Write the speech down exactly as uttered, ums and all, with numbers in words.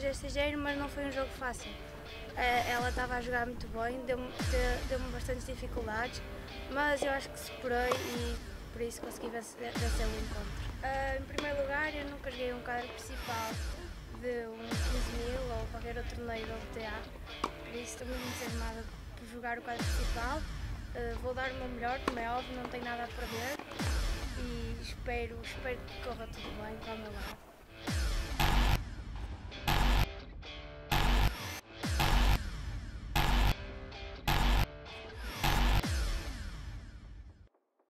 estrangeiro, mas não foi um jogo fácil. Uh, ela estava a jogar muito bem, deu-me deu-me bastantes dificuldades, mas eu acho que superei e por isso consegui vencer, vencer o encontro. Uh, em primeiro lugar, eu nunca joguei um quadro principal de um quinze mil ou qualquer outro torneio da U T A, por isso estou muito entusiasmada por jogar o quadro principal. Uh, vou dar o meu melhor, como é óbvio, não tenho nada a perder e espero, espero que corra tudo bem para o meu lado.